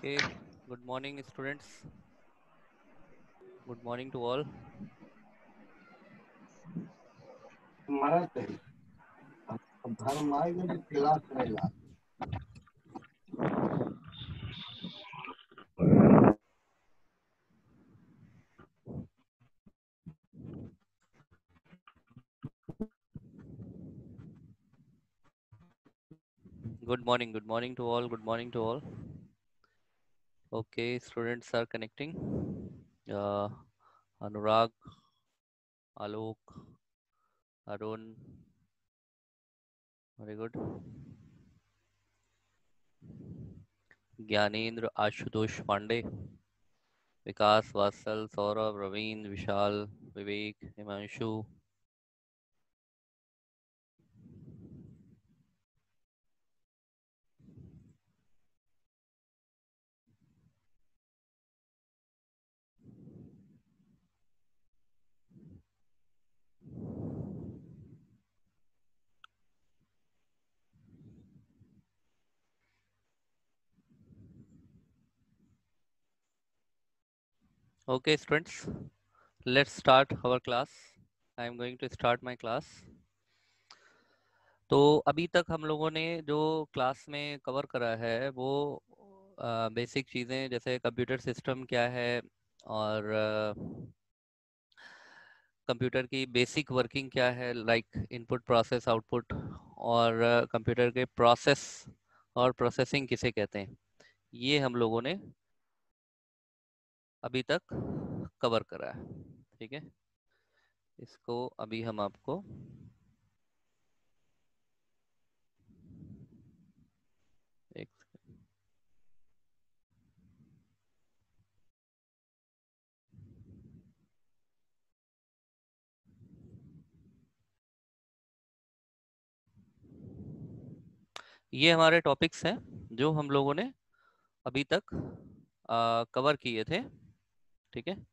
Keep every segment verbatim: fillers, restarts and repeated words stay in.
Okay, good morning students. Good morning to all. Good morning, good morning to all, good morning to all. Okay, students are connecting. Uh, Anurag, Alok, Arun, very good. Gyanendra, Ashutosh Pandey, Vikas, Vatsal, Saurabh, Raveen, Vishal, Vivek, Himanshu. Okay, students, let's start our class. I am going to start my class. तो अभी तक हम लोगों ने जो class में cover करा है वो बेसिक चीज़ें जैसे कंप्यूटर सिस्टम क्या है और कंप्यूटर की बेसिक वर्किंग क्या है, लाइक इनपुट प्रोसेस आउटपुट, और कंप्यूटर के प्रोसेस और प्रोसेसिंग किसे कहते हैं, ये हम लोगों ने अभी तक कवर करा है। ठीक है, इसको अभी हम आपको एक ये हमारे टॉपिक्स हैं जो हम लोगों ने अभी तक कवर किए थे। ठीक है,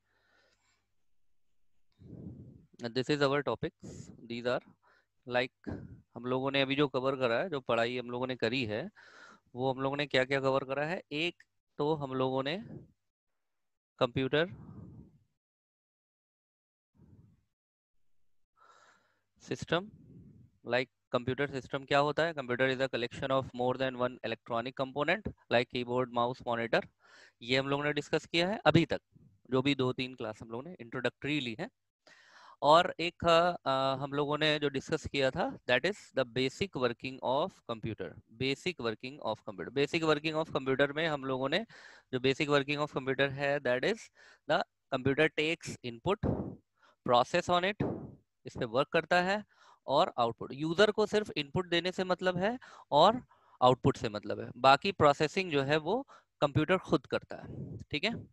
this is our topics, these are like हम लोगों ने अभी जो कवर करा है, जो पढ़ाई हम लोगों ने करी है, वो हम लोगों ने क्या क्या कवर करा है। एक तो हम लोगों ने computer system, like computer system क्या होता है। Computer is a collection of more than one electronic component like keyboard, mouse, monitor. ये हम लोगों ने डिस्कस किया है अभी तक, जो भी दो तीन क्लास हम लोगों ने इंट्रोडक्टरी ली है। और एक आ, हम लोगों ने जो डिस्कस किया था, that is the basic working of computer. Basic working of computer basic working of computer में हम लोगों ने जो बेसिक वर्किंग ऑफ कंप्यूटर है, that is the computer takes input, process on it, इस पे वर्क करता है, और आउटपुट। यूजर को सिर्फ इनपुट देने से मतलब है और आउटपुट से मतलब है, बाकी प्रोसेसिंग जो है वो कंप्यूटर खुद करता है। ठीक है,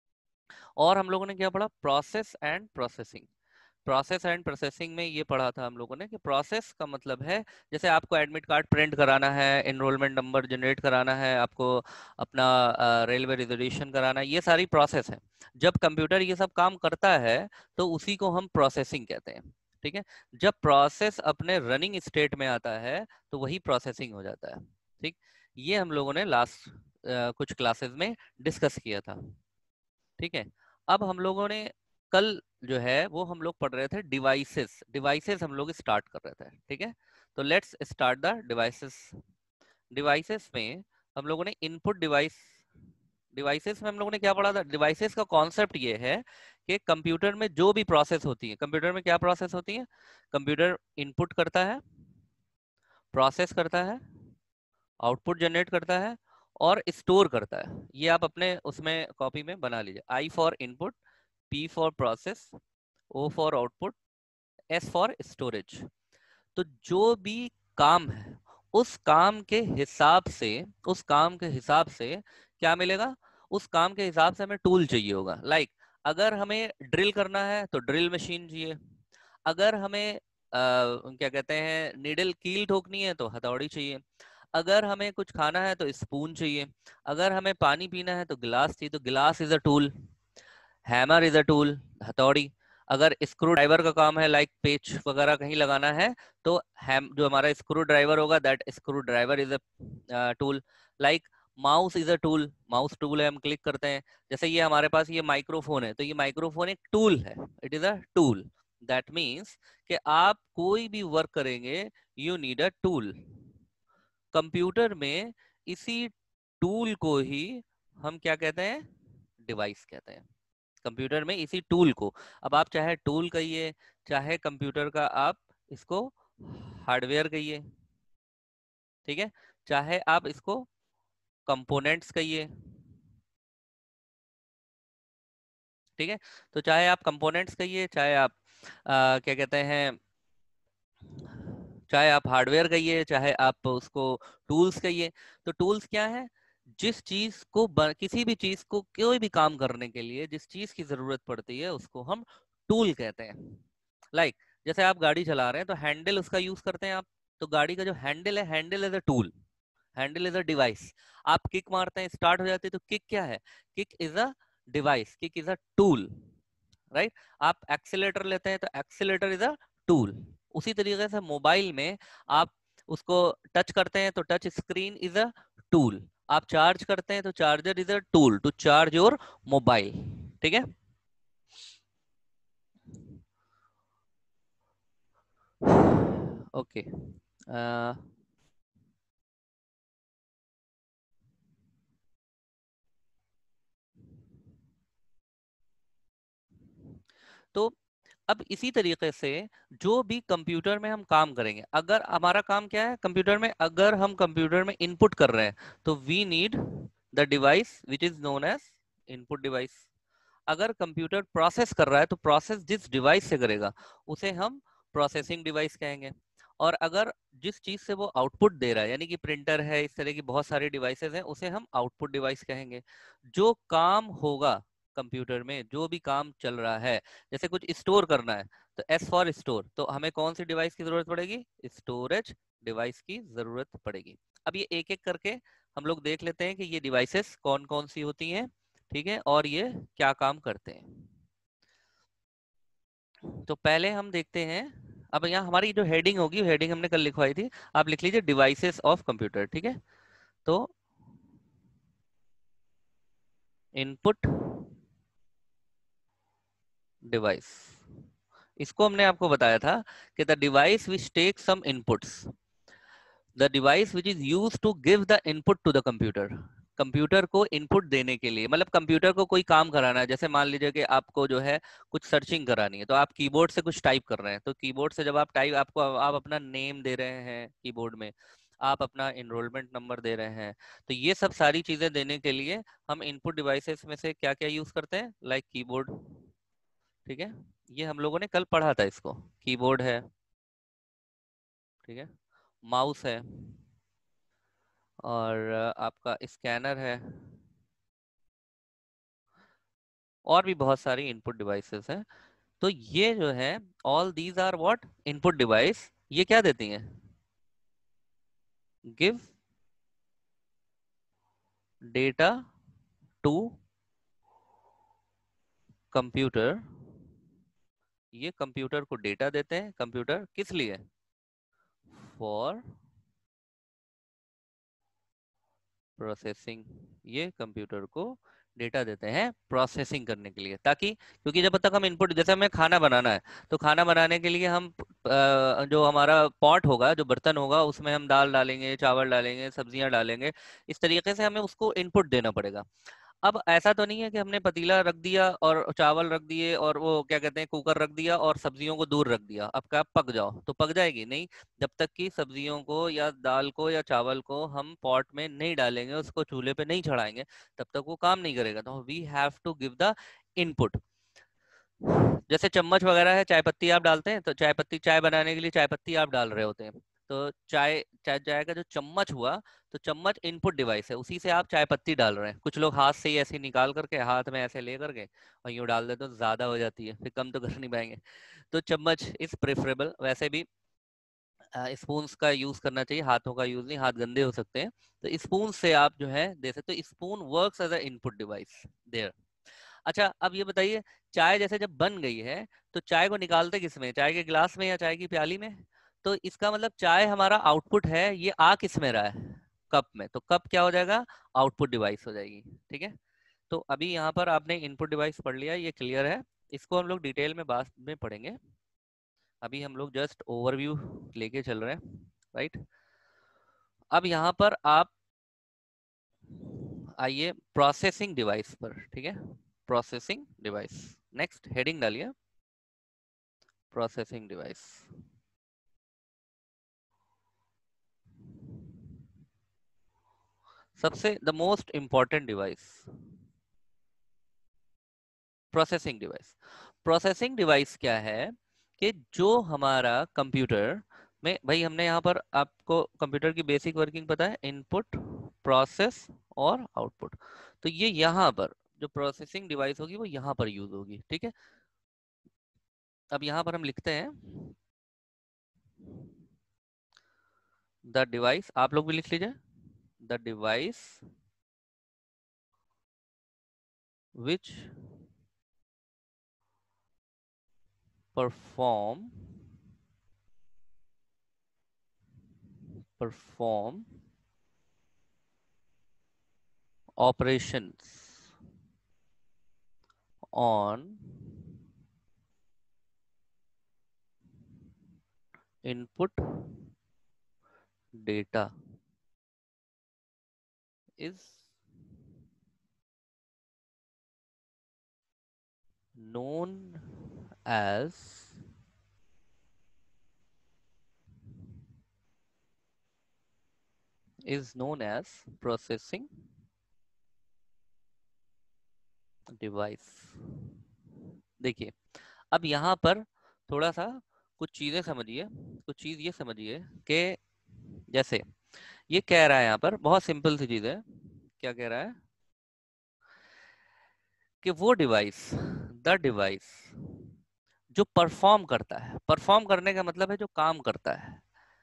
और हम लोगों ने क्या पढ़ा, process and processing. Process and processing में ये पढ़ा था हम लोगों ने कि प्रोसेस का मतलब है, जैसे आपको एडमिट कार्ड प्रिंट कराना है, एनरोलमेंट नंबर जनरेट कराना है, आपको अपना रेलवे रिजर्वेशन कराना है, ये सारी प्रोसेस है। जब कंप्यूटर ये सब काम करता है तो उसी को हम प्रोसेसिंग कहते हैं। ठीक है, जब प्रोसेस अपने रनिंग स्टेट में आता है तो वही प्रोसेसिंग हो जाता है। ठीक, ये हम लोगों ने लास्ट कुछ क्लासेस में डिस्कस किया था। ठीक है, अब हम लोगों ने कल जो है वो हम लोग पढ़ रहे थे डिवाइसेस। डिवाइसेस हम लोग स्टार्ट कर रहे थे। ठीक है, तो let's start the devices. Devices में हम लोगों ने इनपुट डिवाइस, डिवाइसेस में हम लोगों ने क्या पढ़ा था। डिवाइसेस का कॉन्सेप्ट ये है कि कंप्यूटर में जो भी प्रोसेस होती है, कंप्यूटर में क्या प्रोसेस होती है, कंप्यूटर इनपुट करता है, प्रोसेस करता है, आउटपुट जनरेट करता है और स्टोर करता है। ये आप अपने उसमें कॉपी में बना लीजिए। I for input, P for process, O for output, S for storage. तो जो भी काम है उस काम के हिसाब से, उस काम के हिसाब से क्या मिलेगा, उस काम के हिसाब से हमें टूल चाहिए होगा। लाइक like, अगर हमें ड्रिल करना है तो ड्रिल मशीन चाहिए, अगर हमें आ, क्या कहते हैं नीडल कील ठोकनी है तो हथौड़ी चाहिए, अगर हमें कुछ खाना है तो स्पून चाहिए, अगर हमें पानी पीना है तो गिलास चाहिए। तो glass is a tool, hammer is a tool, हथौड़ी। अगर स्क्रू ड्राइवर का काम है, लाइक पेच वगैरह कहीं लगाना है, तो हैम जो हमारा स्क्रू ड्राइवर होगा, that screwdriver is a tool. Like mouse is a tool, mouse tool है, हम क्लिक करते हैं। जैसे ये हमारे पास ये माइक्रोफोन है, तो ये माइक्रोफोन एक टूल है, it is a tool. That means कि आप कोई भी वर्क करेंगे, you need a tool. Computer में इसी टूल को ही हम क्या कहते हैं, डिवाइस कहते हैं। कंप्यूटर में इसी टूल को, अब आप चाहे टूल कहिए, चाहे कंप्यूटर का आप इसको हार्डवेयर कहिए, ठीक है, चाहे आप इसको कंपोनेंट्स कहिए, ठीक है। तो चाहे आप कंपोनेंट्स कहिए, चाहे आप आ, क्या कहते हैं, चाहे आप हार्डवेयर कहिए, चाहे आप उसको टूल्स कहिए। तो टूल्स क्या है, जिस चीज को ब, किसी भी चीज को कोई भी काम करने के लिए जिस चीज की जरूरत पड़ती है उसको हम टूल कहते हैं। लाइक like, जैसे आप गाड़ी चला रहे हैं तो हैंडल उसका यूज करते हैं आप, तो गाड़ी का जो हैंडल है, handle is a tool, handle is a device. आप किक मारते हैं, स्टार्ट हो जाती है, तो किक क्या है, kick is a device, kick is a tool, right. आप एक्सीलेटर लेते हैं तो एक्सीलेटर इज अ टूल। उसी तरीके से मोबाइल में आप उसको टच करते हैं तो touch screen is a tool. आप चार्ज करते हैं तो charger is a tool to charge your mobile, ठीक है। ओके, तो अब इसी तरीके से जो भी कंप्यूटर में हम काम करेंगे, अगर हमारा काम क्या है कंप्यूटर में, अगर हम कंप्यूटर में इनपुट कर रहे हैं तो we need the device which is known as input device. अगर कंप्यूटर प्रोसेस कर रहा है तो प्रोसेस जिस डिवाइस से करेगा उसे हम प्रोसेसिंग डिवाइस कहेंगे। और अगर जिस चीज से वो आउटपुट दे रहा है, यानी कि प्रिंटर है, इस तरह की बहुत सारी डिवाइसेस हैं, उसे हम आउटपुट डिवाइस कहेंगे। जो काम होगा कंप्यूटर में, जो भी काम चल रहा है, जैसे कुछ स्टोर करना है तो एस फॉर स्टोर, तो हमें कौन सी डिवाइस की जरूरत पड़ेगी, स्टोरेज डिवाइस की जरूरत पड़ेगी। अब ये एक एक करके हम लोग देख लेते हैं कि ये डिवाइसेस कौन कौन सी होती हैं, ठीक है, और ये क्या काम करते हैं। तो पहले हम देखते हैं, अब यहाँ हमारी जो हेडिंग होगी, हेडिंग हमने कल लिखवाई थी, आप लिख लीजिए डिवाइसेस ऑफ कंप्यूटर, ठीक है। तो इनपुट डिवाइस, इसको हमने आपको बताया था कि the device which take some inputs, the device which is use to give the input to the computer. Computer को इनपुट देने के लिए, मतलब कंप्यूटर को कोई काम कराना है, जैसे मान लीजिए कि आपको जो है कुछ सर्चिंग करानी है, तो आप कीबोर्ड से कुछ टाइप कर रहे हैं, तो कीबोर्ड से जब आप टाइप, आपको आप अपना नेम दे रहे हैं कीबोर्ड में, आप अपना इनरोलमेंट नंबर दे रहे हैं, तो ये सब सारी चीजें देने के लिए हम इनपुट डिवाइसेस में से क्या क्या यूज करते हैं, लाइक कीबोर्ड, ठीक है, ये हम लोगों ने कल पढ़ा था इसको। कीबोर्ड है, ठीक है, माउस है, और अ, आपका स्कैनर है, और भी बहुत सारी इनपुट डिवाइसेस हैं। तो ये जो है, all these are what, input device, ये क्या देती हैं, गिव डेटा टू कंप्यूटर। ये कंप्यूटर को डेटा देते हैं, कंप्यूटर किस लिए, फॉर प्रोसेसिंग। ये कंप्यूटर को डेटा देते हैं प्रोसेसिंग करने के लिए, ताकि, क्योंकि जब तक हम इनपुट, जैसे हमें खाना बनाना है, तो खाना बनाने के लिए हम अ, जो हमारा पॉट होगा, जो बर्तन होगा, उसमें हम दाल डालेंगे, चावल डालेंगे, सब्जियां डालेंगे, इस तरीके से हमें उसको इनपुट देना पड़ेगा। अब ऐसा तो नहीं है कि हमने पतीला रख दिया और चावल रख दिए और वो क्या कहते हैं कुकर रख दिया और सब्जियों को दूर रख दिया, अब क्या पक जाओ, तो पक जाएगी नहीं। जब तक कि सब्जियों को या दाल को या चावल को हम पॉट में नहीं डालेंगे, उसको चूल्हे पे नहीं चढ़ाएंगे, तब तक वो काम नहीं करेगा। तो we have to give the input. जैसे चम्मच वगैरह है, चाय पत्ती आप डालते हैं, तो चाय पत्ती, चाय बनाने के लिए चाय पत्ती आप डाल रहे होते हैं, तो चाय चाय चाय का जो चम्मच हुआ, तो चम्मच इनपुट डिवाइस है, उसी से आप चाय पत्ती डाल रहे हैं। कुछ लोग हाथ से ही ऐसे निकाल करके हाथ में ऐसे ले करके और यूं डाल देते तो ज्यादा हो जाती है, फिर कम तो कर नहीं पाएंगे। तो चम्मच इज प्रेफरेबल। वैसे भी स्पून का यूज करना चाहिए, हाथों का यूज नहीं, हाथ गंदे हो सकते हैं। तो स्पून से आप जो है दे सकते हो, spoon works as a input device there. अच्छा, अब ये बताइए, चाय जैसे जब बन गई है, तो चाय को निकालते किसमें, चाय के गिलास में या चाय की प्याली में। तो इसका मतलब चाय हमारा आउटपुट है, ये आ किस में रहा है, कप में, तो कप क्या हो जाएगा, आउटपुट डिवाइस हो जाएगी। ठीक है, तो अभी यहाँ पर आपने इनपुट डिवाइस पढ़ लिया, ये क्लियर है, इसको हम लोग डिटेल में बाद में पढ़ेंगे, अभी हम लोग जस्ट ओवरव्यू लेके चल रहे हैं, राइट। अब यहाँ पर आप आइए प्रोसेसिंग डिवाइस पर, ठीक है, प्रोसेसिंग डिवाइस, नेक्स्ट हेडिंग डालिए प्रोसेसिंग डिवाइस। सबसे the most important device processing device. Processing device क्या है कि जो हमारा कंप्यूटर में, भाई हमने यहाँ पर आपको कंप्यूटर की बेसिक वर्किंग पता है, इनपुट, प्रोसेस और आउटपुट, तो ये यहाँ पर जो प्रोसेसिंग डिवाइस होगी वो यहाँ पर यूज होगी। ठीक है, अब यहाँ पर हम लिखते हैं द डिवाइस, आप लोग भी लिख लीजिए, the device which perform perform operations on input data is known as is known as processing device। देखिए, अब यहाँ पर थोड़ा सा कुछ चीजें समझिए, कुछ चीज ये समझिए कि जैसे ये कह रहा है यहाँ पर, बहुत सिंपल सी चीज है, क्या कह रहा है कि वो डिवाइस, द डिवाइस जो परफॉर्म करता है, परफॉर्म करने का मतलब है जो काम करता है,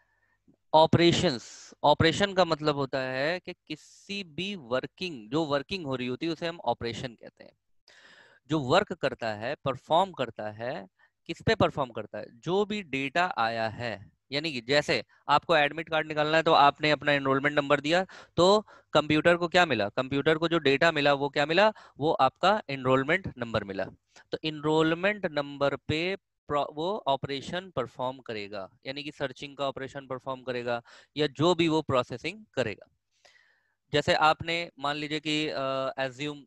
ऑपरेशंस, ऑपरेशन का मतलब होता है कि किसी भी वर्किंग, जो वर्किंग हो रही होती है उसे हम ऑपरेशन कहते हैं। जो वर्क करता है, परफॉर्म करता है, किस पे परफॉर्म करता है, जो भी डेटा आया है, यानी कि जैसे आपको एडमिट कार्ड निकालना है तो आपने अपना एनरोलमेंट नंबर दिया, तो कंप्यूटर को क्या मिला, कंप्यूटर को जो डेटा मिला वो क्या मिला, वो आपका एनरोलमेंट नंबर मिला। तो एनरोलमेंट नंबर पे वो ऑपरेशन परफॉर्म करेगा, यानी कि सर्चिंग का ऑपरेशन परफॉर्म करेगा या जो भी वो प्रोसेसिंग करेगा। जैसे आपने मान लीजिए कि एज्यूम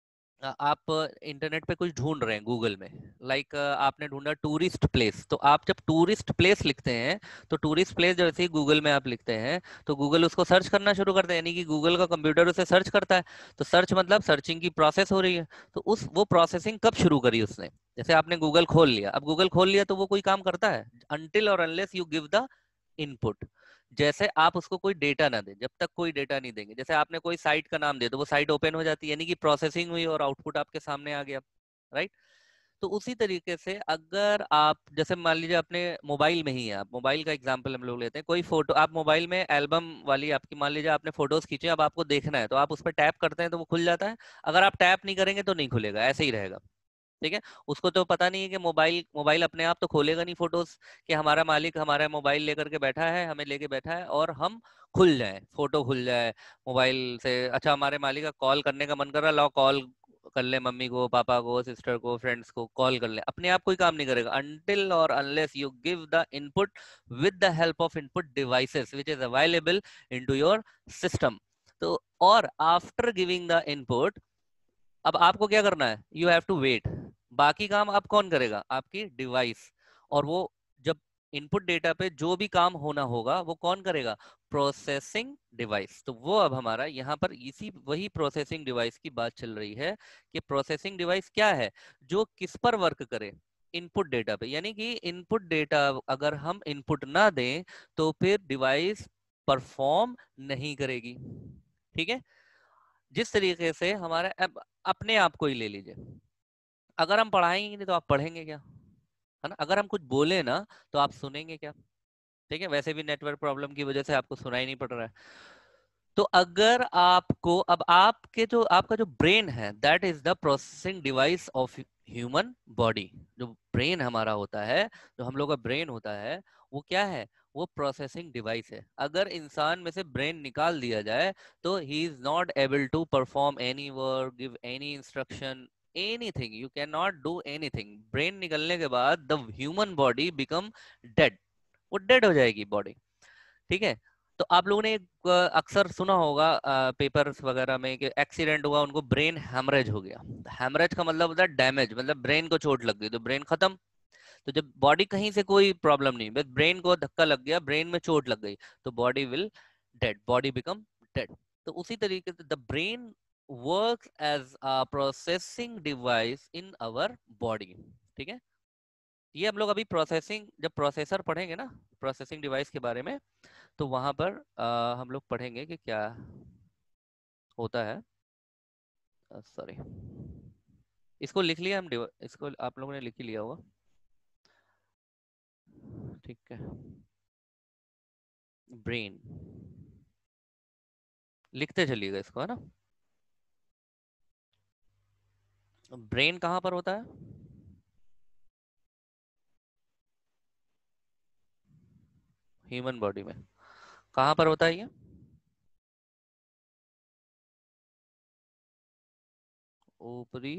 आप इंटरनेट पे कुछ ढूंढ रहे हैं गूगल में, लाइक आपने ढूंढा टूरिस्ट प्लेस, तो आप जब टूरिस्ट प्लेस लिखते हैं तो टूरिस्ट प्लेस जैसे ही गूगल में आप लिखते हैं तो गूगल उसको सर्च करना शुरू करता है, यानी कि गूगल का कंप्यूटर उसे सर्च करता है। तो सर्च मतलब सर्चिंग की प्रोसेस हो रही है, तो उस वो प्रोसेसिंग कब शुरू करी उसने, जैसे आपने गूगल खोल लिया, अब गूगल खोल लिया तो वो कोई काम करता है, अनटिल और unless you give the input. जैसे आप उसको कोई डेटा ना दे, जब तक कोई डेटा नहीं देंगे, जैसे आपने कोई साइट का नाम दे तो वो साइट ओपन हो जाती है, यानी कि प्रोसेसिंग हुई और आउटपुट आपके सामने आ गया, राइट। तो उसी तरीके से अगर आप जैसे मान लीजिए अपने मोबाइल में ही है, आप मोबाइल का एग्जांपल हम लोग लेते हैं, कोई फोटो आप मोबाइल में एल्बम वाली आपकी, मान लीजिए आपने फोटोज खींचे, अब आपको देखना है तो आप उस पर टैप करते हैं तो वो खुल जाता है, अगर आप टैप नहीं करेंगे तो नहीं खुलेगा, ऐसे ही रहेगा। ठीक है, उसको तो पता नहीं है कि मोबाइल मोबाइल अपने आप तो खोलेगा नहीं फोटोज, कि हमारा मालिक हमारा मोबाइल लेकर के बैठा है, हमें लेके बैठा है और हम खुल जाए, फोटो खुल जाए मोबाइल से, अच्छा हमारे मालिक का कॉल करने का मन कर रहा, लाओ कॉल कर ले, मम्मी को, पापा को, सिस्टर को, फ्रेंड्स को कॉल कर ले, अपने आप कोई काम नहीं करेगा अनटिल और unless you give the input with the help of input devices which is available into your system. तो और आफ्टर गिविंग द इनपुट, अब आपको क्या करना है, यू हैव टू वेट, बाकी काम अब कौन करेगा, आपकी डिवाइस। और वो जब इनपुट डेटा पे जो भी काम होना होगा वो कौन करेगा, प्रोसेसिंग डिवाइस। तो वो अब हमारा यहाँ पर इसी वही प्रोसेसिंग डिवाइस की बात चल रही है कि प्रोसेसिंग डिवाइस क्या है, जो किस पर वर्क करे, इनपुट डेटा पे, यानी कि इनपुट डेटा अगर हम इनपुट ना दें तो फिर डिवाइस परफॉर्म नहीं करेगी। ठीक है, जिस तरीके से हमारा, अब अपने आप को ही ले लीजिए, अगर हम पढ़ाएंगे नहीं तो आप पढ़ेंगे क्या, है ना, अगर हम कुछ बोले ना तो आप सुनेंगे क्या। ठीक है, वैसे भी नेटवर्क प्रॉब्लम की वजह से आपको सुनाई नहीं पड़ रहा है। तो अगर आपको, अब आपके जो आपका जो ब्रेन है that is the processing device of human body, जो ब्रेन हमारा होता है, जो हम लोग का ब्रेन होता है वो क्या है, वो प्रोसेसिंग डिवाइस है। अगर इंसान में से ब्रेन निकाल दिया जाए तो he is not able to perform any work, give any instruction, anything, you can not do anything. Brain निकलने के बाद the human body become dead, वो डेड हो जाएगी बॉडी। ठीक है। तो आप लोगों ने एक अ, अक्सर सुना होगा पेपर्स वगैरह में कि एक्सीडेंट हुआ, उनको ब्रेन हैमरेज हो गया। हैमरेज का मतलब होता है डैमेज, मतलब ब्रेन को चोट लग गई तो ब्रेन खत्म। तो जब बॉडी कहीं से कोई प्रॉब्लम नहीं, बस ब्रेन को धक्का लग गया, ब्रेन में चोट लग गई, तो body will dead, body become dead. तो उसी तरीके से the brain works as a processing device in our body. ठीक है। ये हम लोग अभी प्रोसेसिंग, जब प्रोसेसर पढ़ेंगे ना, प्रोसेसिंग डिवाइस के बारे में, तो वहां पर आ, हम लोग पढ़ेंगे कि क्या होता है। सॉरी, इसको लिख लिया हम, इसको आप लोगों ने लिख ही लिया होगा। ठीक है। ब्रेन, लिखते चलिएगा इसको, है ना। ब्रेन कहाँ पर होता है? ह्यूमन बॉडी में। कहाँ पर होता है ये? ऊपरी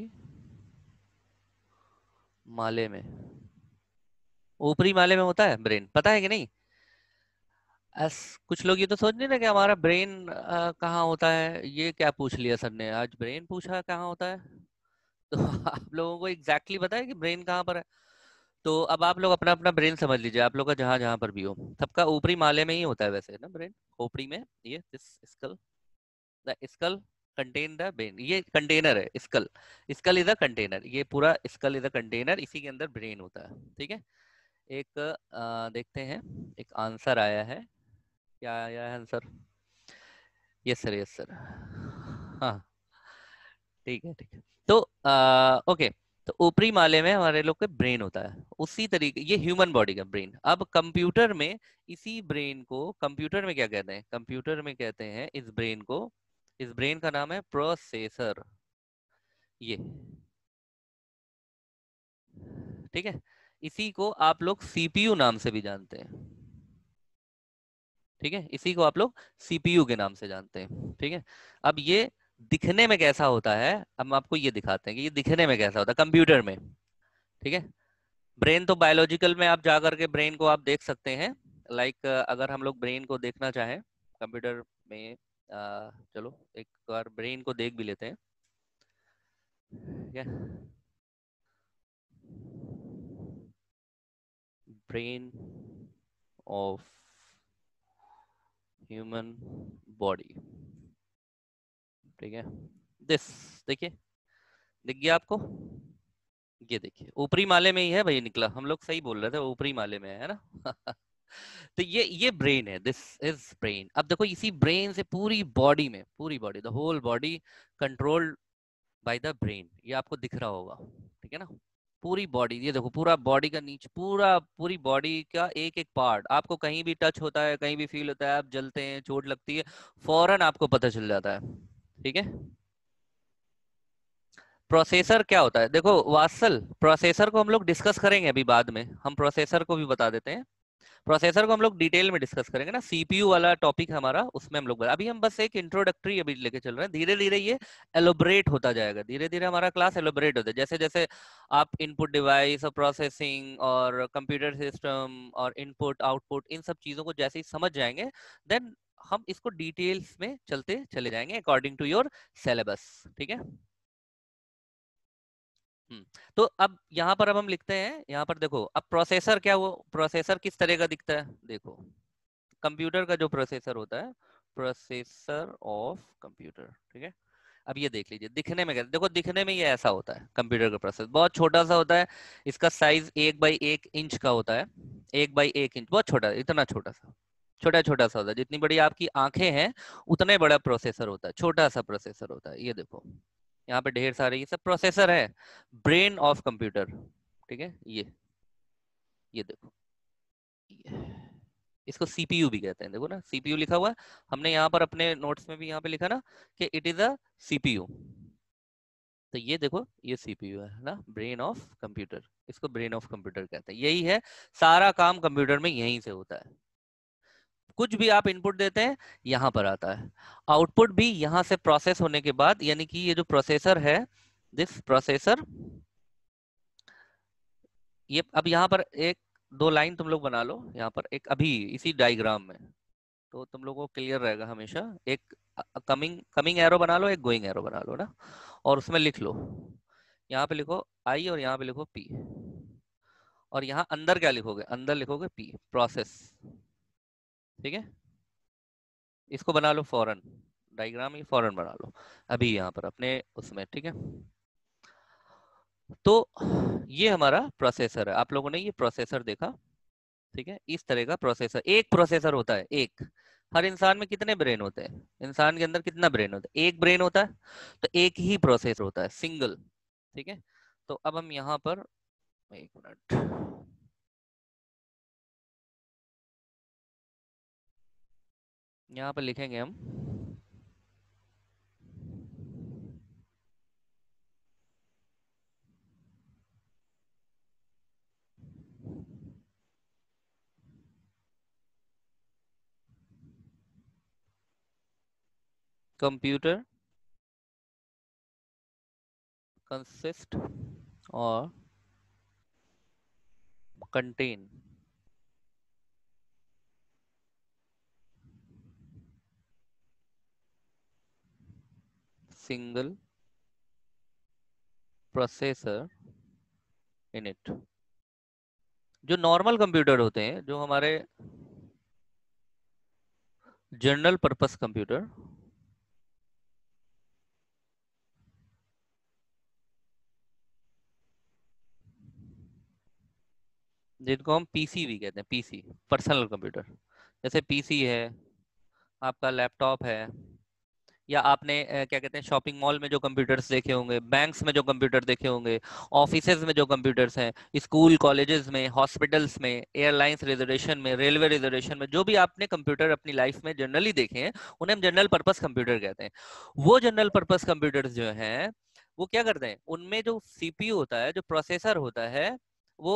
माले में। ऊपरी माले में होता है ब्रेन, पता है कि नहीं? अस कुछ लोग ये तो सोच नहीं रहे कि हमारा ब्रेन कहाँ होता है। ये क्या पूछ लिया सर ने, आज ब्रेन पूछा कहाँ होता है। तो आप लोगों को एग्जैक्टली exactly पता है कि ब्रेन कहाँ पर है? तो अब आप लोग अपना अपना ब्रेन समझ लीजिए, आप लोग का जहां जहां पर भी हो, सबका ऊपरी माले में ही होता है वैसे ना ब्रेन। खोपड़ी में, ये this skull, the skull contain the brain, ये कंटेनर है skull. Skull is a container, ये पूरा स्कल इज अ कंटेनर, इसी के अंदर ब्रेन होता है। ठीक है। एक अ, देखते हैं, एक आंसर आया है। क्या आया है answer? Yes sir, yes sir. हाँ, ठीक है, ठीक है। तो आ, ओके, तो ऊपरी माले में हमारे लोग का ब्रेन होता है। उसी तरीके ये ह्यूमन बॉडी का ब्रेन। अब कंप्यूटर में इसी ब्रेन को, कंप्यूटर में क्या कहते हैं? कंप्यूटर में कहते हैं इस ब्रेन को, इस ब्रेन का नाम है प्रोसेसर। ये, ठीक है। इसी को आप लोग सीपीयू नाम से भी जानते हैं। ठीक है, इसी को आप लोग सीपीयू के नाम से जानते हैं। ठीक है। अब ये दिखने में कैसा होता है, अब हम आपको ये दिखाते हैं कि ये दिखने में कैसा होता है कंप्यूटर में। ठीक है। ब्रेन तो बायोलॉजिकल में आप जा करके ब्रेन को आप देख सकते हैं। लाइक अगर हम लोग ब्रेन को देखना चाहें कंप्यूटर में, अ, चलो एक बार ब्रेन को देख भी लेते हैं। ठीक है। Brain of human body. ठीक है। दिस, देखिए, दिख गया आपको? ये देखिए ऊपरी माले में ही है भाई, निकला, हम लोग सही बोल रहे थे, ऊपरी माले में है ना। तो ये ये ब्रेन है, दिस इज ब्रेन। अब देखो इसी ब्रेन से पूरी बॉडी में, पूरी body, the whole body controlled by the brain. ये आपको दिख रहा होगा, ठीक है ना। पूरी बॉडी, ये देखो पूरा बॉडी का नीचे, पूरा पूरी बॉडी का एक एक पार्ट आपको कहीं भी टच होता है, कहीं भी फील होता है, आप जलते हैं, चोट लगती है, फौरन आपको पता चल जाता है। ठीक है। प्रोसेसर क्या होता है? देखो वात्सल, प्रोसेसर को हम लोग डिस्कस करेंगे अभी बाद में, हम प्रोसेसर को भी बता देते हैं। प्रोसेसर को हम लोग डिटेल में डिस्कस करेंगे ना, सीपीयू वाला टॉपिक हमारा, उसमें हम लोग, अभी हम बस एक इंट्रोडक्टरी अभी लेके चल रहे हैं। धीरे धीरे ये एलोबरेट होता जाएगा, धीरे धीरे हमारा क्लास एलोबरेट होता है। जैसे जैसे आप इनपुट डिवाइस और प्रोसेसिंग और कंप्यूटर सिस्टम और इनपुट आउटपुट, इन सब चीजों को जैसे ही समझ जाएंगे, देन हम इसको डिटेल्स में चलते चले जाएंगे अकॉर्डिंग टू योर सिलेबस। ठीक है। हम्म। तो अब यहाँ पर अब हम लिखते हैं, यहाँ पर देखो, अब प्रोसेसर क्या, वो प्रोसेसर किस तरह का दिखता है देखो। कंप्यूटर का जो प्रोसेसर होता है, प्रोसेसर ऑफ कंप्यूटर, ठीक है। अब ये देख लीजिए दिखने में, देखो दिखने में ये ऐसा होता है, कंप्यूटर का प्रोसेसर बहुत छोटा सा होता है। इसका साइज एक बाई एक इंच का होता है, एक बाई एक इंच, बहुत छोटा, इतना छोटा सा, छोटा छोटा सा होता है। जितनी बड़ी आपकी आंखें हैं उतना ही बड़ा प्रोसेसर होता है, छोटा सा प्रोसेसर होता है। ये देखो यहाँ पे ढेर सारे ये सब प्रोसेसर है, ब्रेन ऑफ कंप्यूटर। ठीक है। ये ये देखो, ये इसको सीपीयू भी कहते हैं, देखो ना सीपीयू लिखा हुआ है। हमने यहाँ पर अपने नोट्स में भी यहाँ पे लिखा ना कि इट इज अ सीपीयू। तो ये देखो ये सीपीयू है ना, ब्रेन ऑफ कंप्यूटर, इसको ब्रेन ऑफ कंप्यूटर कहते हैं। यही है, सारा काम कंप्यूटर में यहीं से होता है। कुछ भी आप इनपुट देते हैं यहाँ पर आता है। आउटपुट भी यहाँ से प्रोसेस होने के बाद, यानी कि ये जो प्रोसेसर है, दिस प्रोसेसर, ये अब यहाँ पर एक दो लाइन तुम लोग बना लो यहाँ पर, एक अभी इसी डायग्राम में, तो तुम लोगों को क्लियर रहेगा हमेशा। एक कमिंग कमिंग एरो बना लो, एक गोइंग एरो बना लो ना, और उसमें लिख लो, यहाँ पे लिखो आई और यहाँ पे लिखो पी, और यहाँ अंदर क्या लिखोगे, अंदर लिखोगे पी, प्रोसेस। ठीक है, इसको बना लो फौरन, डायग्राम ही फौरन बना लो अभी यहाँ पर अपने उसमें। ठीक है, तो ये हमारा प्रोसेसर है, आप लोगों ने ये प्रोसेसर देखा। ठीक है, इस तरह का प्रोसेसर, एक प्रोसेसर होता है एक। हर इंसान में कितने ब्रेन होते हैं, इंसान के अंदर कितना ब्रेन होता है, एक ब्रेन होता है, तो एक ही प्रोसेसर होता है, सिंगल। ठीक है, तो अब हम यहाँ पर, एक मिनट, यहाँ पर लिखेंगे हम कंप्यूटर कंसिस्ट और contain single processor in it. जो नॉर्मल कंप्यूटर होते हैं, जो हमारे जनरल पर्पस कंप्यूटर, जिनको हम पीसी भी कहते हैं, पीसी पर्सनल कंप्यूटर, जैसे पीसी है, आपका लैपटॉप है, या आपने अ, क्या कहते हैं, शॉपिंग मॉल में जो कंप्यूटर्स देखे होंगे, बैंक्स में जो कंप्यूटर देखे होंगे, ऑफिसेज में जो कंप्यूटर्स हैं, स्कूल कॉलेजेस में, हॉस्पिटल्स में, एयरलाइंस रिजर्वेशन में, रेलवे रिजर्वेशन में, जो भी आपने कंप्यूटर अपनी लाइफ में जनरली देखे हैं, उन्हें हम जनरल पर्पस कंप्यूटर कहते हैं। वो जनरल पर्पस कंप्यूटर्स जो हैं, वो क्या करते हैं, उनमें जो सीपीयू होता है, जो प्रोसेसर होता है, वो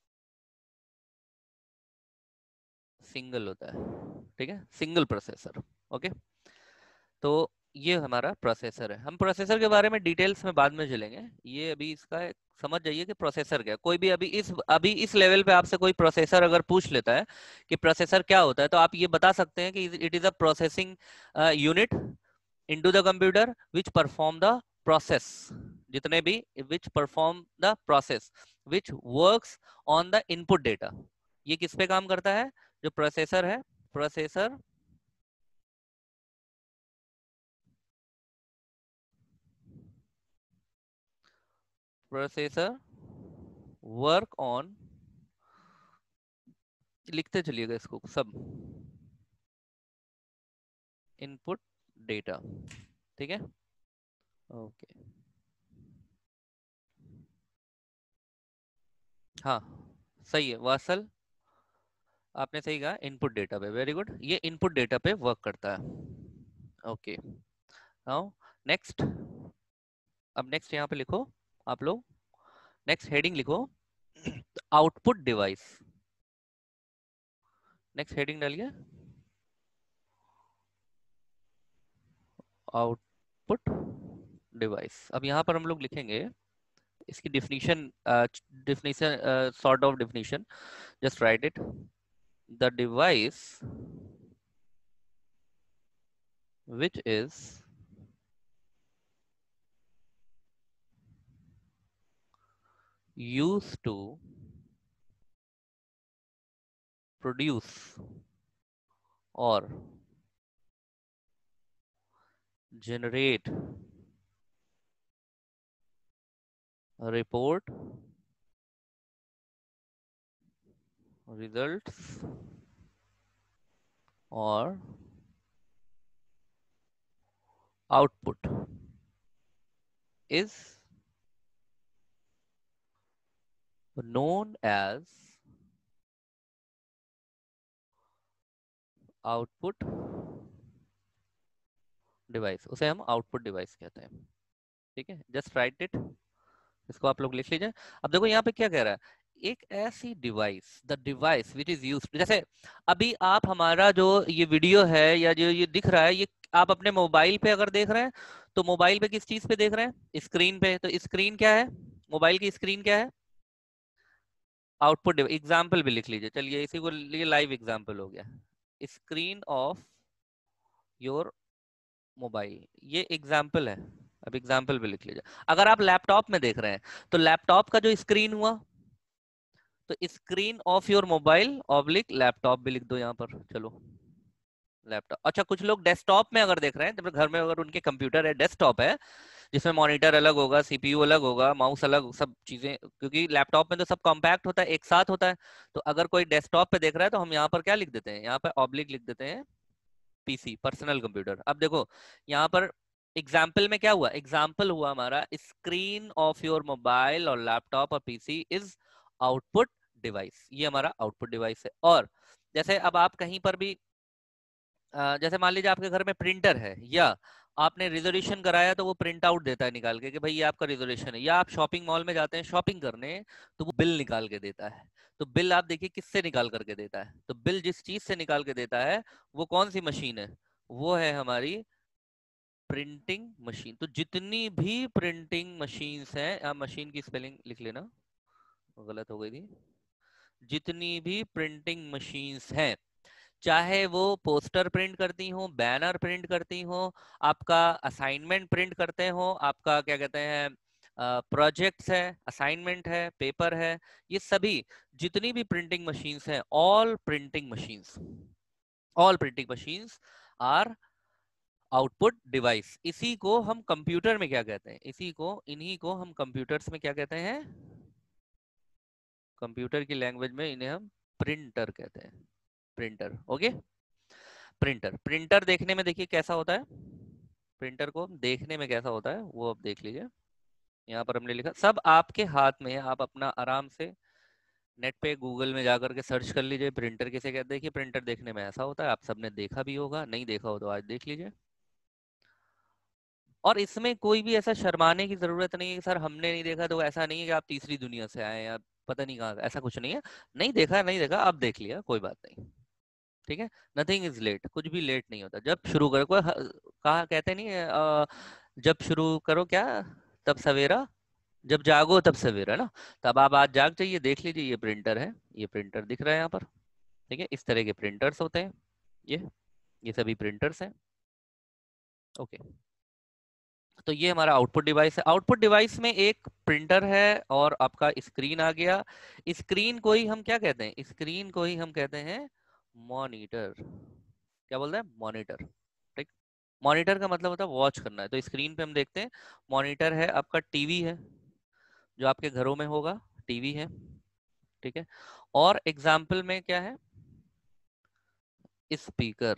सिंगल होता है। ठीक है, सिंगल प्रोसेसर। ओके, तो ये हमारा प्रोसेसर है। हम प्रोसेसर के बारे में डिटेल्स में बाद में चलेंगे, ये अभी इसका एक समझ जाइए कि प्रोसेसर क्या है। कोई भी अभी इस अभी इस लेवल पे आपसे कोई प्रोसेसर अगर पूछ लेता है कि प्रोसेसर क्या होता है, तो आप ये बता सकते हैं कि it is a processing unit into the computer which perform the process, जितने भी which perform the process which works on the input data. ये किस पे काम करता है, जो प्रोसेसर है, प्रोसेसर प्रोसेसर वर्क ऑन, लिखते चलिएगा इसको सब, इनपुट डेटा। ठीक है, ओके, हाँ सही है वासल, आपने सही कहा, इनपुट डेटा पे, वेरी गुड, ये इनपुट डेटा पे वर्क करता है। ओके, नाउ नेक्स्ट, अब नेक्स्ट यहाँ पे लिखो आप लोग, नेक्स्ट हेडिंग लिखो आउटपुट डिवाइस। नेक्स्ट हेडिंग डालिए आउटपुट डिवाइस। अब यहाँ पर हम लोग लिखेंगे इसकी definition, definition sort of definition, just write it, the device which is used to produce or generate a report, results or output is known as output device, उसे हम आउटपुट डिवाइस कहते हैं। ठीक है, जस्ट राइट इट, इसको आप लोग लिख लीजिए। अब देखो यहाँ पे क्या कह रहा है, एक ऐसी device, the device which is used, जैसे अभी आप हमारा जो ये वीडियो है या जो ये दिख रहा है, ये आप अपने मोबाइल पे अगर देख रहे हैं तो मोबाइल पे किस चीज पे देख रहे हैं? स्क्रीन पे। तो स्क्रीन क्या है? मोबाइल की स्क्रीन क्या है? आउटपुट। एग्जाम्पल भी लिख लीजिए, चलिए इसी को लिए लाइव एग्जाम्पल हो गया, स्क्रीन ऑफ योर मोबाइल, ये एग्जाम्पल है। अब एग्जाम्पल भी लिख लीजिए। अगर आप लैपटॉप में देख रहे हैं तो लैपटॉप का जो स्क्रीन हुआ, तो screen of your mobile oblique laptop भी लिख दो यहाँ पर। चलो लैपटॉप। अच्छा, कुछ लोग डेस्कटॉप में अगर देख रहे हैं, जब घर में अगर उनके कंप्यूटर है, डेस्कटॉप है, जिसमें मॉनिटर अलग होगा, सीपीयू अलग होगा, माउस अलग, सब चीजें, क्योंकि लैपटॉप में तो सब कॉम्पैक्ट होता है, एक साथ होता है। तो अगर कोई डेस्कटॉप पे देख रहा है तो हम यहाँ पर क्या लिख देते हैं? यहाँ पर ऑब्लिक लिख देते हैं पीसी, पर्सनल कंप्यूटर। अब देखो यहाँ पर एग्जाम्पल में क्या हुआ? एग्जाम्पल हुआ हमारा स्क्रीन ऑफ योर मोबाइल और लैपटॉप और पीसी इज आउटपुट डिवाइस, ये हमारा आउटपुट डिवाइस है। और जैसे अब आप कहीं पर भी अ, जैसे मान लीजिए आपके घर में प्रिंटर है, या आपने रिजर्वेशन कराया तो वो प्रिंट आउट देता है निकाल के कि भाई ये आपका रिजर्वेशन है, या आप शॉपिंग मॉल में जाते हैं शॉपिंग करने तो वो बिल निकाल के देता है। तो बिल आप देखिए किससे निकाल करके देता है? तो बिल जिस चीज से निकाल के देता है वो कौन सी मशीन है? वो है हमारी प्रिंटिंग मशीन। तो जितनी भी प्रिंटिंग मशीन्स हैं, आप मशीन की स्पेलिंग लिख लेना, गलत हो गई थी, जितनी भी प्रिंटिंग मशीन्स हैं, चाहे वो पोस्टर प्रिंट करती हो, बैनर प्रिंट करती हो, आपका असाइनमेंट प्रिंट करते हो, आपका क्या कहते हैं प्रोजेक्ट्स है, असाइनमेंट है, पेपर है, ये सभी जितनी भी प्रिंटिंग मशीन्स हैं, all printing machines, all printing machines are output device. इसी को हम कंप्यूटर में क्या कहते हैं? इसी को, इन्हीं को हम कंप्यूटर्स में क्या कहते हैं? कंप्यूटर की लैंग्वेज में इन्हें हम प्रिंटर कहते हैं। Printer, okay. प्रिंटर, प्रिंटर देखने में देखिए कैसा होता है, प्रिंटर को देखने में कैसा होता है वो अब देख लीजिए। यहाँ पर हमने लिखा, सब आपके हाथ में है, आप अपना आराम से नेट पे गूगल में जाकर के सर्च कर लीजिए प्रिंटर किसे कहते हैं। देखिए प्रिंटर देखने में ऐसा होता है, आप सबने देखा भी होगा, नहीं देखा हो तो आज देख लीजिए। और इसमें कोई भी ऐसा शर्माने की जरूरत नहीं है कि सर हमने नहीं देखा, तो ऐसा नहीं है कि आप तीसरी दुनिया से आए हैं या पता नहीं कहाँ, ऐसा कुछ नहीं है। नहीं देखा, नहीं देखा, अब देख लिया, कोई बात नहीं, ठीक है। नथिंग इज लेट, कुछ भी लेट नहीं होता। जब शुरू करो, कोई ह- कहा कहते नहीं है, अ, जब शुरू करो क्या तब सवेरा, जब जागो तब सवेरा ना। तब आप आज जाग जाइए, देख लीजिए ये प्रिंटर है, ये प्रिंटर दिख रहा है यहाँ पर, ठीक है। इस तरह के प्रिंटर्स होते हैं, ये ये सभी प्रिंटर्स हैं, ओके। तो ये हमारा आउटपुट डिवाइस है। आउटपुट डिवाइस में एक प्रिंटर है और आपका स्क्रीन आ गया। स्क्रीन को ही हम क्या कहते हैं? स्क्रीन को ही हम कहते हैं मॉनिटर। क्या बोलते हैं? मॉनिटर, ठीक। मॉनिटर का मतलब होता है वॉच करना है। तो स्क्रीन पे हम देखते हैं, मॉनिटर है आपका, टीवी है जो आपके घरों में होगा, टीवी है, ठीक है। और एग्जाम्पल में क्या है? स्पीकर,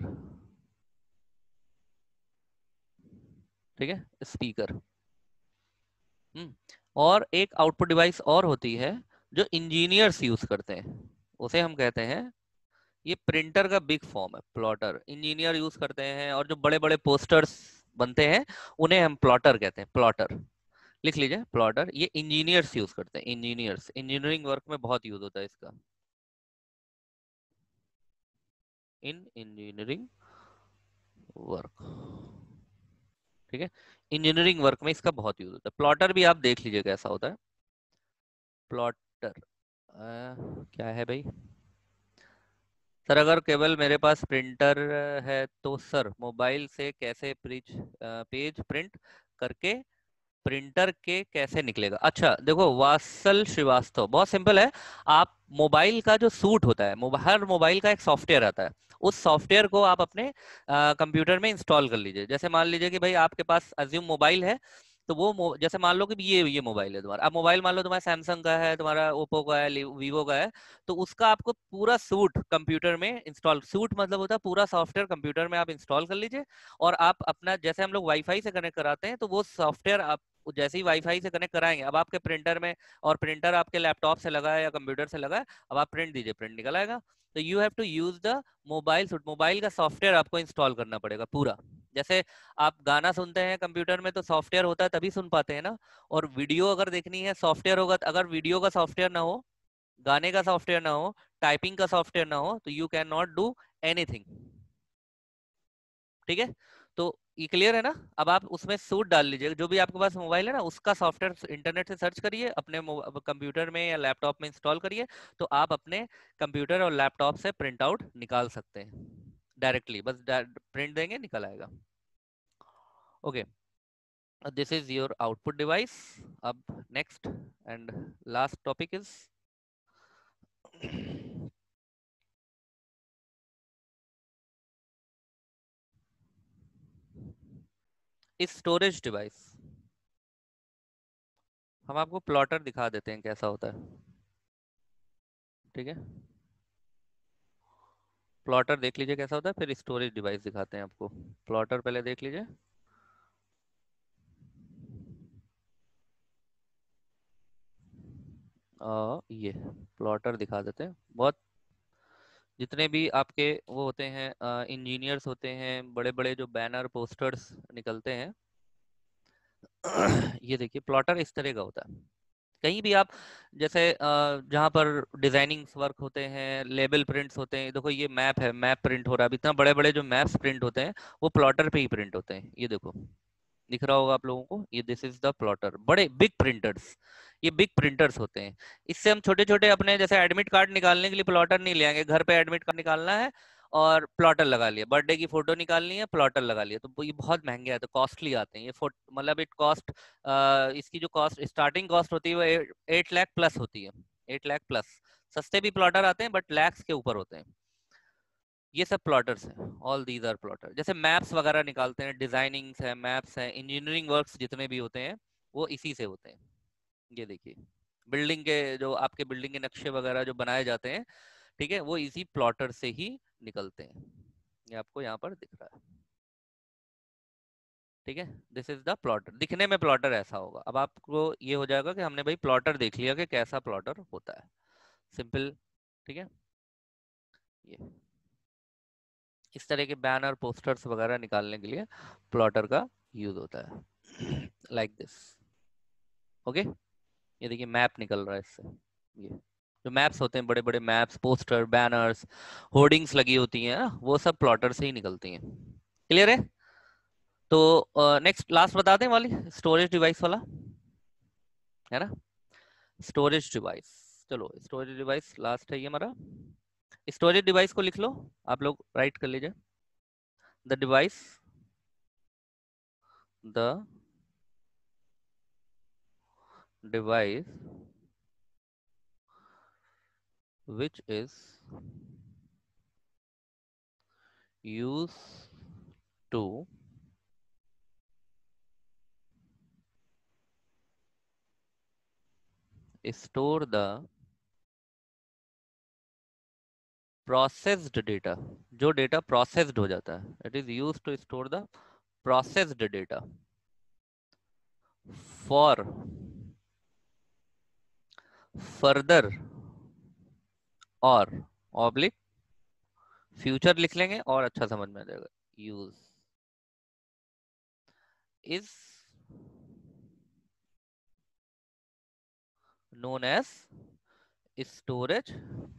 ठीक है, स्पीकर। हम्म। और एक आउटपुट डिवाइस और होती है जो इंजीनियर्स यूज करते हैं, उसे हम कहते हैं, ये प्रिंटर का बिग फॉर्म है, प्लॉटर। इंजीनियर यूज करते हैं, और जो बड़े बड़े पोस्टर्स बनते हैं उन्हें हम प्लॉटर कहते हैं, प्लॉटर। लिख लीजिए प्लॉटर, ये इंजीनियर्स यूज करते हैं, इंजीनियर्स, इंजीनियरिंग वर्क में बहुत यूज होता है इसका, इन इंजीनियरिंग वर्क, ठीक है। इंजीनियरिंग वर्क में इसका बहुत यूज होता है। प्लॉटर भी आप देख लीजिए कैसा होता है प्लॉटर। क्या है भाई सर? अगर केवल मेरे पास प्रिंटर है तो सर मोबाइल से कैसे पेज पेज प्रिंट करके प्रिंटर के कैसे निकलेगा? अच्छा देखो वात्सल श्रीवास्तव, बहुत सिंपल है। आप मोबाइल का जो सूट होता है, मोबा, हर मोबाइल का एक सॉफ्टवेयर आता है, उस सॉफ्टवेयर को आप अपने कंप्यूटर में इंस्टॉल कर लीजिए। जैसे मान लीजिए कि भाई आपके पास अज्यूम मोबाइल है, तो वो मो- जैसे मान लो कि ये ये मोबाइल है तुम्हारा, अब मोबाइल मान लो तुम्हारा सैमसंग का है, तुम्हारा ओप्पो का है, वीवो का है, तो उसका आपको पूरा सूट कंप्यूटर में इंस्टॉल, सूट मतलब होता है पूरा सॉफ्टवेयर कंप्यूटर में आप इंस्टॉल कर लीजिए। और आप अपना, जैसे हम लोग वाईफाई से कनेक्ट कराते हैं, तो वो सॉफ्टवेयर आप जैसे ही वाईफाई से कनेक्ट कराएंगे, अब आपके प्रिंटर में, और प्रिंटर आपके लैपटॉप से लगा है या कंप्यूटर से लगा है, अब आप प्रिंट दीजिए, प्रिंट निकल आएगा। तो you have to use the mobile suite, mobile का सॉफ्टवेयर आपको इंस्टॉल करना पड़ेगा पूरा। जैसे आप गाना सुनते हैं कंप्यूटर में तो सॉफ्टवेयर होता है तभी सुन पाते हैं ना। और वीडियो अगर देखनी है, सॉफ्टवेयर होगा, अगर वीडियो का सॉफ्टवेयर ना हो गाने का सॉफ्टवेयर ना हो, टाइपिंग का सॉफ्टवेयर ना हो, तो you can not do anything. ठीक है, तो ये क्लियर है ना। अब आप उसमें सूट डाल लीजिए, जो भी आपके पास मोबाइल है ना उसका सॉफ्टवेयर इंटरनेट से सर्च करिए, अपने कंप्यूटर में या लैपटॉप में इंस्टॉल करिए, तो आप अपने कंप्यूटर और लैपटॉप से प्रिंट आउट निकाल सकते हैं डायरेक्टली, बस प्रिंट देंगे निकल आएगा। Okay, this is your output device. अब next and last topic is storage device. हम आपको प्लॉटर दिखा देते हैं कैसा होता है। ठीक है, प्लॉटर देख लीजिए कैसा होता है, फिर स्टोरेज डिवाइस दिखाते हैं आपको। प्लॉटर पहले देख लीजिए। आ, ये प्लॉटर दिखा देते हैं। बहुत जितने भी आपके वो होते हैं इंजीनियर्स होते हैं, बड़े बड़े जो बैनर पोस्टर्स निकलते हैं ये देखिए प्लॉटर इस तरह का होता है। कहीं भी आप जैसे अ, जहाँ पर डिजाइनिंग वर्क होते हैं, लेबल प्रिंट्स होते हैं, देखो ये मैप है, मैप प्रिंट हो रहा है। अब इतना बड़े बड़े जो मैप्स प्रिंट होते हैं वो प्लॉटर पे ही प्रिंट होते हैं। ये देखो दिख रहा होगा आप लोगों को, ये दिस इज द प्लॉटर। बड़े बिग प्रिंटर्स, ये बिग प्रिंटर्स होते हैं। इससे हम छोटे छोटे अपने जैसे एडमिट कार्ड निकालने के लिए प्लॉटर नहीं ले आएंगे, घर पे एडमिट कार्ड निकालना है और प्लॉटर लगा लिया, बर्थडे की फोटो निकालनी है प्लॉटर लगा लिया, तो ये बहुत महंगे आते हैं, कॉस्टली आते हैं ये फोट मतलब इट कॉस्ट, इसकी जो कॉस्ट स्टार्टिंग कॉस्ट होती है वो एट लाख प्लस होती है। Eight lakh plus. सस्ते भी प्लॉटर आते हैं बट लैक्स के ऊपर होते हैं। ये सब प्लॉटर्स हैं, ऑल दीज आर प्लॉटर। जैसे मैप्स वगैरह निकालते हैं, डिजाइनिंग्स है, मैप्स है, इंजीनियरिंग वर्क्स जितने भी होते हैं वो इसी से होते हैं। ये देखिए बिल्डिंग के जो आपके बिल्डिंग के नक्शे वगैरह जो बनाए जाते हैं, ठीक है, वो इसी प्लॉटर से ही निकलते हैं। ये आपको यहाँ पर दिख रहा है। ठीक है, दिस इज द प्लॉटर। दिखने में प्लॉटर ऐसा होगा। अब आपको ये हो जाएगा कि हमने भाई प्लॉटर देख लिया कि कैसा प्लॉटर होता है, सिंपल। ठीक है, ये इस तरह के बैनर पोस्टर्स वगैरह निकालने के लिए प्लॉटर का यूज होता है लाइक दिस। ओके, ये देखिए मैप निकल रहा है इससे। ये जो मैप्स होते हैं, बड़े बड़े मैप्स, पोस्टर, बैनर्स, होर्डिंग्स लगी होती हैं ना, वो सब प्लॉटर से ही निकलती हैं। क्लियर है। तो नेक्स्ट लास्ट बता दें वाली स्टोरेज डिवाइस वाला, है ना। स्टोरेज डिवाइस, चलो स्टोरेज डिवाइस लास्ट है ये हमारा। स्टोरेज डिवाइस को लिख लो, आप लोग राइट कर लीजिए। The device, the device which is used to store the processed data, जो डेटा प्रोसेस्ड हो जाता है, it is use to store the processed data for further और ऑब्लिक फ्यूचर लिख लेंगे और अच्छा समझ में आ जाएगा। Use is known as storage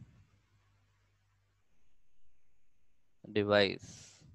device.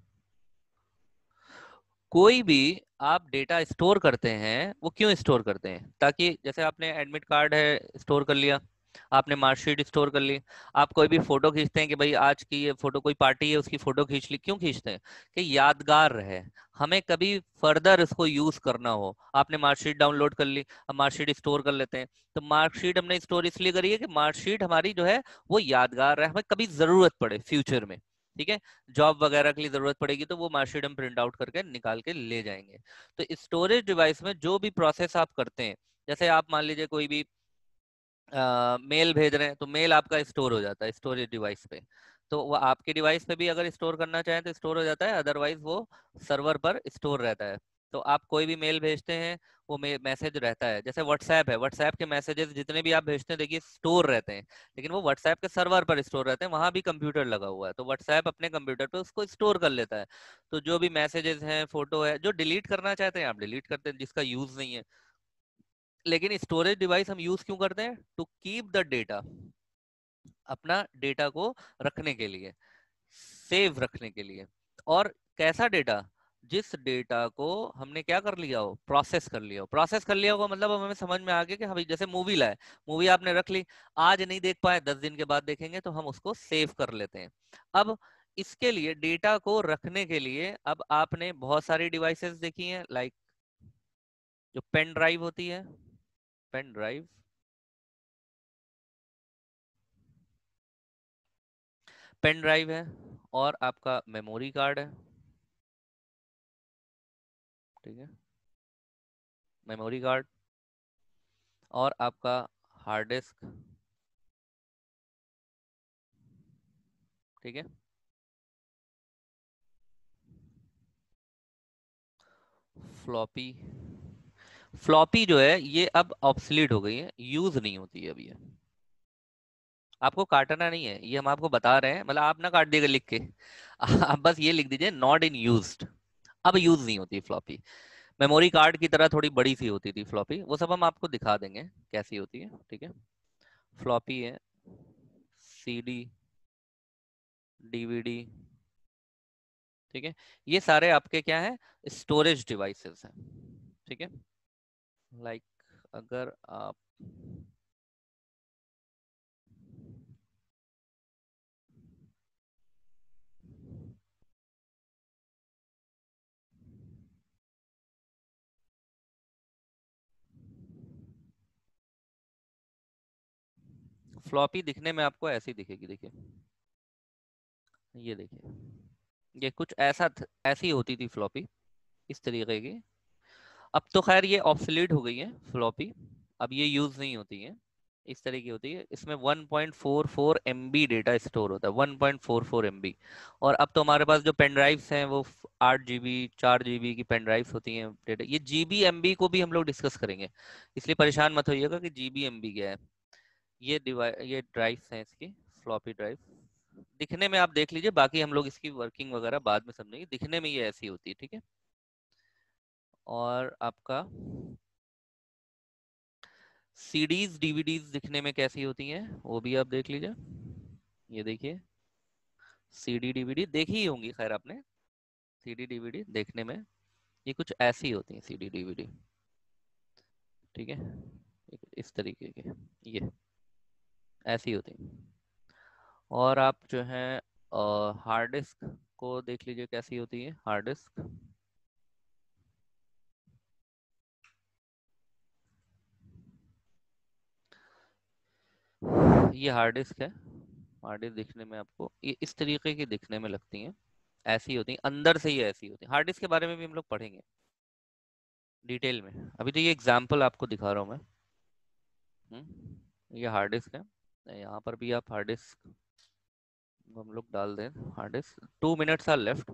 कोई भी आप डेटा स्टोर करते हैं वो क्यों स्टोर करते हैं, ताकि जैसे आपने एडमिट कार्ड है स्टोर कर लिया, आपने मार्कशीट स्टोर कर ली, आप कोई भी फोटो खींचते हैं कि भाई आज की ये फोटो कोई पार्टी है उसकी फोटो खींच ली, क्यों खींचते हैं कि यादगार रहे, हमें कभी फर्दर इसको यूज करना हो। आपने मार्कशीट डाउनलोड कर ली, अब मार्कशीट स्टोर कर लेते हैं, तो मार्कशीट हमने स्टोर इसलिए करी है कि मार्कशीट हमारी जो है वो यादगार रहे, हमें कभी जरूरत पड़े फ्यूचर में। ठीक है, जॉब वगैरह के लिए जरूरत पड़ेगी तो वो मार्कशीट हम प्रिंट आउट करके निकाल के ले जाएंगे। तो स्टोरेज डिवाइस में जो भी प्रोसेस आप करते हैं, जैसे आप मान लीजिए कोई भी मेल भेज रहे हैं तो मेल आपका स्टोर हो जाता है स्टोरेज डिवाइस पे, तो वो आपके डिवाइस पे भी अगर स्टोर करना चाहें तो स्टोर हो जाता है, अदरवाइज वो सर्वर पर स्टोर रहता है। तो आप कोई भी मेल भेजते हैं वो मैसेज रहता है, जैसे व्हाट्सएप है, व्हाट्सएप के मैसेजेस जितने भी आप भेजते हैं देखिए स्टोर रहते हैं, लेकिन वो व्हाट्सएप के सर्वर पर स्टोर रहते हैं, वहां भी कंप्यूटर लगा हुआ है, तो व्हाट्सएप अपने कंप्यूटर पे उसको स्टोर कर लेता है। तो जो भी मैसेजेस हैं, फोटो है, जो डिलीट करना चाहते हैं आप डिलीट करते हैं, जिसका यूज नहीं है। लेकिन स्टोरेज डिवाइस हम यूज क्यों करते हैं, टू कीप द डेटा, अपना डेटा को रखने के लिए, सेव रखने के लिए। और कैसा डेटा? जिस डेटा को हमने क्या कर लिया हो, प्रोसेस कर लिया हो। प्रोसेस कर लिया होगा मतलब अब हमें समझ में आ गया कि हाँ भाई, जैसे मूवी लाए, मूवी आपने रख ली, आज नहीं देख पाए, दस दिन के बाद देखेंगे, तो हम उसको सेव कर लेते हैं। अब इसके लिए, डेटा को रखने के लिए, अब आपने बहुत सारी डिवाइसेस देखी हैं, लाइक जो पेन ड्राइव होती है, पेन ड्राइव, पेन ड्राइव है, और आपका मेमोरी कार्ड है, ठीक है, मेमोरी कार्ड, और आपका हार्ड डिस्क, ठीक है। फ्लॉपी, फ्लॉपी जो है ये अब ऑब्सलीट हो गई है, यूज नहीं होती है अब ये। आपको काटना नहीं है, ये हम आपको बता रहे हैं, मतलब आप ना काट दिएगा लिख के आप बस ये लिख दीजिए नॉट इन यूज्ड। अब यूज नहीं होती फ्लॉपी। मेमोरी कार्ड की तरह थोड़ी बड़ी सी होती थी फ्लॉपी, वो सब हम आपको दिखा देंगे कैसी होती है, ठीक है। फ्लॉपी है, सीडी, डीवीडी, ठीक है, ये सारे आपके क्या है, स्टोरेज डिवाइसेस हैं, ठीक है। लाइक अगर आप फ्लॉपी दिखने में आपको ऐसी दिखेगी, देखिए, ये देखिए, ये कुछ ऐसा थ- ऐसी होती थी फ्लॉपी, इस तरीके की। अब तो खैर ये ऑब्सोलीट हो गई है फ्लॉपी, अब ये यूज नहीं होती है। इस तरह की होती है, इसमें one point four four M B data store होता है, one point four four M B. और अब तो हमारे पास जो पेन ड्राइव्स हैं वो आठ जी बी, चार जी बी की पेन ड्राइव्स होती हैं डेटा। ये जी बी एम बी को भी हम लोग डिस्कस करेंगे, इसलिए परेशान मत होइएगा कि जी बी एम बी क्या है। ये डिवाइस, ये ड्राइव्स हैं इसकी, फ्लॉपी ड्राइव। दिखने में आप देख लीजिए, बाकी हम लोग इसकी वर्किंग वगैरह बाद में समझेंगे, दिखने में ये ऐसी होती है, ठीक है। और आपका सीडीज डीवीडीज दिखने में कैसी होती हैं, वो भी आप देख लीजिए। ये देखिए, सीडी डीवीडी देखी ही होंगी खैर आपने। सीडी डीवीडी देखने में ये कुछ ऐसी होती हैं, सीडी डीवीडी, ठीक है, एक इस तरीके के, ये ऐसी होती हैं। और आप जो है हार्ड डिस्क को देख लीजिए कैसी होती है, हार्ड डिस्क, ये हार्ड डिस्क है। हार्ड डिस्क दिखने में आपको ये इस तरीके की दिखने में लगती हैं, ऐसी होती हैं, अंदर से ही ऐसी होती हैं। हार्ड डिस्क के बारे में भी हम लोग पढ़ेंगे डिटेल में, अभी तो ये एग्जांपल आपको दिखा रहा हूँ मैं। हम्म, ये हार्ड डिस्क है, यहाँ पर भी आप हार्ड डिस्क हम लोग डाल दें, hard disk, two minutes are left.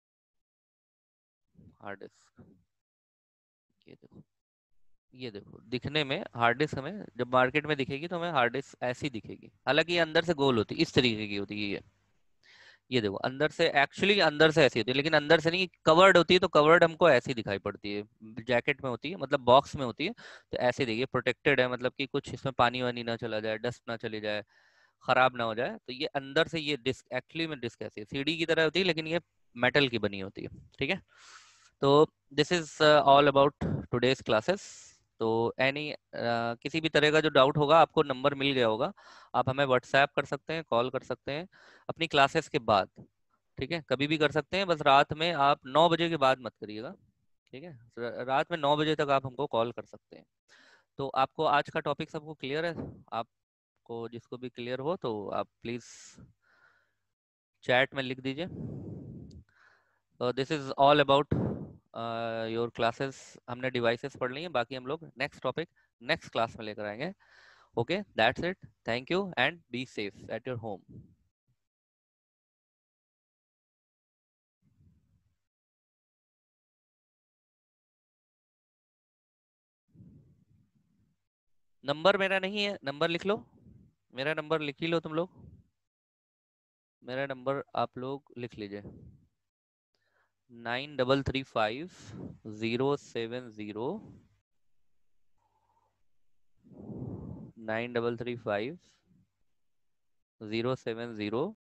Hard disk, ये देखो, ये देखो, दिखने में हार्ड डिस्क हमें जब मार्केट में दिखेगी तो हमें हार्ड डिस्क ऐसी दिखेगी, हालांकि ये अंदर से गोल होती है, इस तरीके की होती है ये। ये देखो, अंदर से, एक्चुअली अंदर से ऐसी होती है, लेकिन अंदर से नहीं, कवर्ड होती है, तो कवर्ड हमको ऐसी दिखाई पड़ती है, जैकेट में होती है, मतलब बॉक्स में होती है, तो ऐसे देखिए, प्रोटेक्टेड है, मतलब कि कुछ इसमें पानी वानी ना चला जाए, डस्ट ना चली जाए, खराब ना हो जाए। तो ये अंदर से, ये डिस्क एक्चुअली में डिस्क ऐसी है, सीडी की तरह होती है, लेकिन ये मेटल की बनी होती है, ठीक है। तो this is all about today's classes. तो एनी किसी भी तरह का जो डाउट होगा, आपको नंबर मिल गया होगा, आप हमें व्हाट्सएप कर सकते हैं, कॉल कर सकते हैं अपनी क्लासेस के बाद, ठीक है, कभी भी कर सकते हैं, बस रात में आप नौ बजे के बाद मत करिएगा, ठीक है। र- रात में नौ बजे तक आप हमको कॉल कर सकते हैं। तो आपको आज का टॉपिक सबको क्लियर है? आपको जिसको भी क्लियर हो तो आप प्लीज चैट में लिख दीजिए। तो this is all about your classes. हमने डिवाइसेस पढ़ ली हैं, बाकी हम लोग नेक्स्ट टॉपिक नेक्स्ट क्लास में लेकर आएंगे। Okay, that's it, thank you and be safe at your home. Number मेरा नहीं है, नंबर लिख लो, मेरा नंबर लिख ही लो तुम लोग, मेरा नंबर आप लोग लिख लीजिए, nine double three five zero seven zero nine double three five zero seven zero